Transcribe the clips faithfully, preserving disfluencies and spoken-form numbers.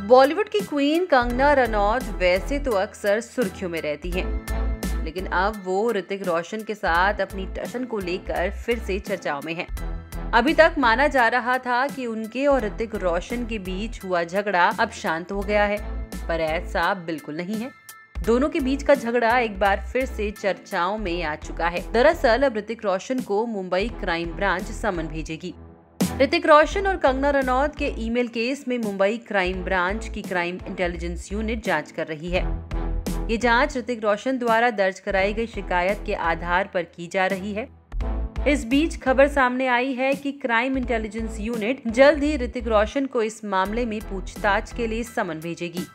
बॉलीवुड की क्वीन कंगना रनौत वैसे तो अक्सर सुर्खियों में रहती हैं, लेकिन अब वो ऋतिक रोशन के साथ अपनी टशन को लेकर फिर से चर्चाओं में हैं। अभी तक माना जा रहा था कि उनके और ऋतिक रोशन के बीच हुआ झगड़ा अब शांत हो गया है, पर ऐसा बिल्कुल नहीं है। दोनों के बीच का झगड़ा एक बार फिर से चर्चाओं में आ चुका है। दरअसल अब ऋतिक रोशन को मुंबई क्राइम ब्रांच समन भेजेगी। ऋतिक रोशन और कंगना रनौत के ईमेल केस में मुंबई क्राइम ब्रांच की क्राइम इंटेलिजेंस यूनिट जांच कर रही है। ये जांच ऋतिक रोशन द्वारा दर्ज कराई गई शिकायत के आधार पर की जा रही है। इस बीच खबर सामने आई है कि क्राइम इंटेलिजेंस यूनिट जल्द ही ऋतिक रोशन को इस मामले में पूछताछ के लिए समन भेजेगी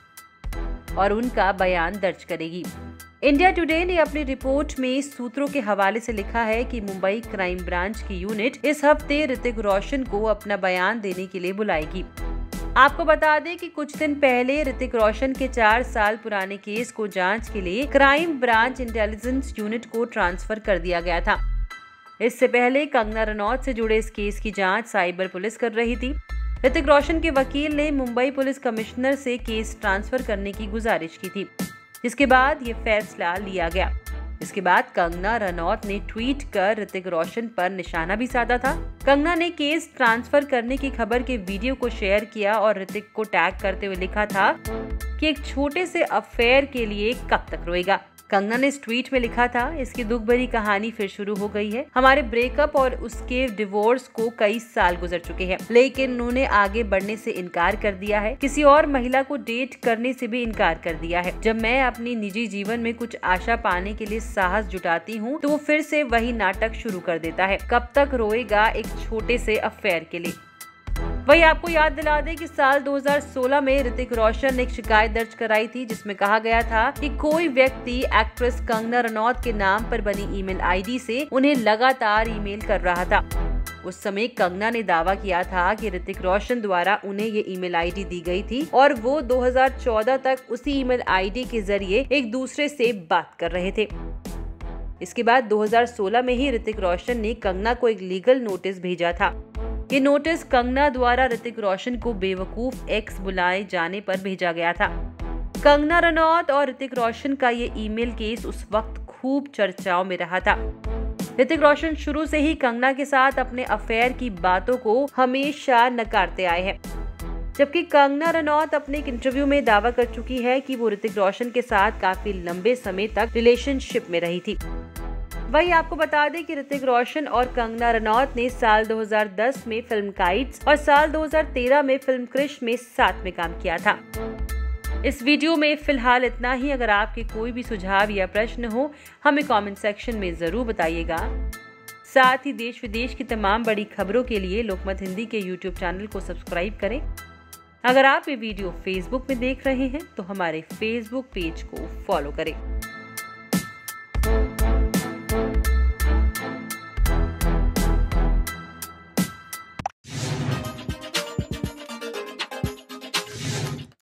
और उनका बयान दर्ज करेगी। इंडिया टुडे ने अपनी रिपोर्ट में सूत्रों के हवाले से लिखा है कि मुंबई क्राइम ब्रांच की यूनिट इस हफ्ते ऋतिक रोशन को अपना बयान देने के लिए बुलाएगी। आपको बता दें कि कुछ दिन पहले ऋतिक रोशन के चार साल पुराने केस को जांच के लिए क्राइम ब्रांच इंटेलिजेंस यूनिट को ट्रांसफर कर दिया गया था। इससे पहले कंगना रनौत से जुड़े इस केस की जांच साइबर पुलिस कर रही थी। ऋतिक रोशन के वकील ने मुंबई पुलिस कमिश्नर से केस ट्रांसफर करने की गुजारिश की थी, जिसके बाद ये फैसला लिया गया। इसके बाद कंगना रनौत ने ट्वीट कर ऋतिक रोशन पर निशाना भी साधा था। कंगना ने केस ट्रांसफर करने की खबर के वीडियो को शेयर किया और ऋतिक को टैग करते हुए लिखा था कि एक छोटे से अफेयर के लिए कब तक रोएगा। कंगना ने इस ट्वीट में लिखा था, इसकी दुख भरी कहानी फिर शुरू हो गई है। हमारे ब्रेकअप और उसके डिवोर्स को कई साल गुजर चुके हैं, लेकिन उन्होंने आगे बढ़ने से इनकार कर दिया है। किसी और महिला को डेट करने से भी इनकार कर दिया है। जब मैं अपनी निजी जीवन में कुछ आशा पाने के लिए साहस जुटाती हूँ, तो वो फिर से वही नाटक शुरू कर देता है। कब तक रोएगा एक छोटे से अफेयर के लिए। वही आपको याद दिला दे कि साल दो हज़ार सोलह में ऋतिक रोशन ने एक शिकायत दर्ज कराई थी, जिसमें कहा गया था कि कोई व्यक्ति एक्ट्रेस कंगना रनौत के नाम पर बनी ईमेल आईडी से उन्हें लगातार ईमेल कर रहा था। उस समय कंगना ने दावा किया था कि ऋतिक रोशन द्वारा उन्हें ये ईमेल आईडी दी गई थी और वो दो हज़ार चौदह तक उसी ईमेल आईडी के जरिए एक दूसरे से बात कर रहे थे। इसके बाद दो हज़ार सोलह में ही ऋतिक रोशन ने कंगना को एक लीगल नोटिस भेजा था। ये नोटिस कंगना द्वारा ऋतिक रोशन को बेवकूफ एक्स बुलाए जाने पर भेजा गया था। कंगना रनौत और ऋतिक रोशन का ये ईमेल केस उस वक्त खूब चर्चाओं में रहा था। ऋतिक रोशन शुरू से ही कंगना के साथ अपने अफेयर की बातों को हमेशा नकारते आए हैं, जबकि कंगना रनौत अपने एक इंटरव्यू में दावा कर चुकी है कि वो ऋतिक रोशन के साथ काफी लंबे समय तक रिलेशनशिप में रही थी। वही आपको बता दें कि ऋतिक रोशन और कंगना रनौत ने साल दो हज़ार दस में फिल्म काइट्स और साल दो हज़ार तेरह में फिल्म क्रिश में साथ में काम किया था। इस वीडियो में फिलहाल इतना ही। अगर आपके कोई भी सुझाव या प्रश्न हो, हमें कमेंट सेक्शन में जरूर बताइएगा। साथ ही देश विदेश की तमाम बड़ी खबरों के लिए लोकमत हिंदी के यूट्यूब चैनल को सब्सक्राइब करें। अगर आप ये वीडियो फेसबुक में देख रहे हैं तो हमारे फेसबुक पेज को फॉलो करें।